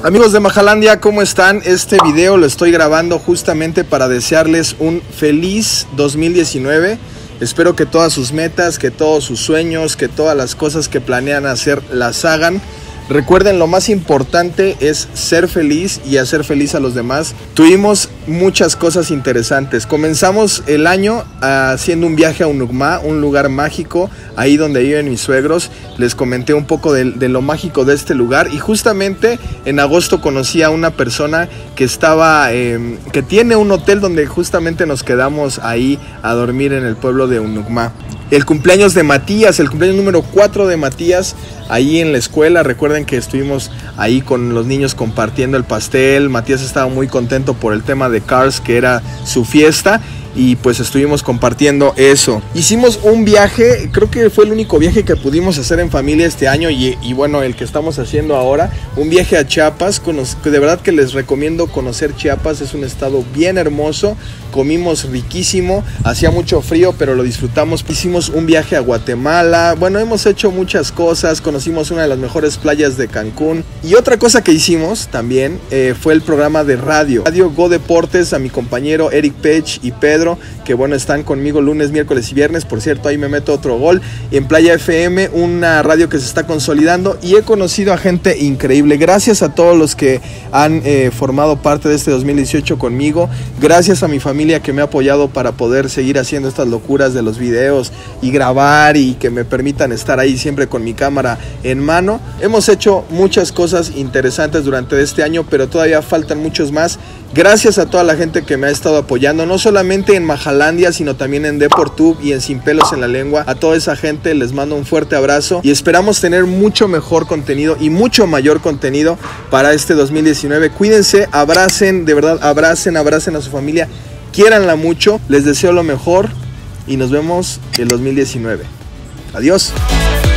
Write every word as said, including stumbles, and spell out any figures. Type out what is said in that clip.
Amigos de Majalandia, ¿cómo están? Este video lo estoy grabando justamente para desearles un feliz dos mil diecinueve. Espero que todas sus metas, que todos sus sueños, que todas las cosas que planean hacer las hagan. Recuerden, lo más importante es ser feliz y hacer feliz a los demás. Tuvimos muchas cosas interesantes. Comenzamos el año haciendo un viaje a Unucmá, un lugar mágico, ahí donde viven mis suegros. Les comenté un poco de, de lo mágico de este lugar. Y justamente en agosto conocí a una persona que estaba, eh, que tiene un hotel donde justamente nos quedamos ahí a dormir en el pueblo de Unucmá. El cumpleaños de Matías, el cumpleaños número cuatro de Matías, ahí en la escuela. Recuerden que estuvimos ahí con los niños compartiendo el pastel. Matías estaba muy contento por el tema de Cars, que era su fiesta. Y pues estuvimos compartiendo eso. Hicimos un viaje, creo que fue el único viaje que pudimos hacer en familia este año. Y, y bueno, el que estamos haciendo ahora, un viaje a Chiapas. De verdad que les recomiendo conocer Chiapas, es un estado bien hermoso. Comimos riquísimo, hacía mucho frío, pero lo disfrutamos. Hicimos un viaje a Guatemala. Bueno, hemos hecho muchas cosas. Conocimos una de las mejores playas de Cancún. Y otra cosa que hicimos también eh, fue el programa de radio. Radio Go Deportes, a mi compañero Eric Pech y Pedro, que bueno, están conmigo lunes, miércoles y viernes. Por cierto, ahí me meto otro gol. En Playa F M, una radio que se está consolidando, y he conocido a gente increíble. Gracias a todos los que han eh, formado parte de este dos mil dieciocho conmigo. Gracias a mi familia que me ha apoyado para poder seguir haciendo estas locuras de los videos y grabar, y que me permitan estar ahí siempre con mi cámara en mano. Hemos hecho muchas cosas interesantes durante este año, pero todavía faltan muchos más. Gracias a toda la gente que me ha estado apoyando, no solamente en Majalandia, sino también en Deportube y en Sin Pelos en la Lengua. A toda esa gente les mando un fuerte abrazo y esperamos tener mucho mejor contenido y mucho mayor contenido para este dos mil diecinueve. Cuídense, abracen, de verdad, abracen, abracen a su familia, quiéranla mucho, les deseo lo mejor y nos vemos el dos mil diecinueve. Adiós.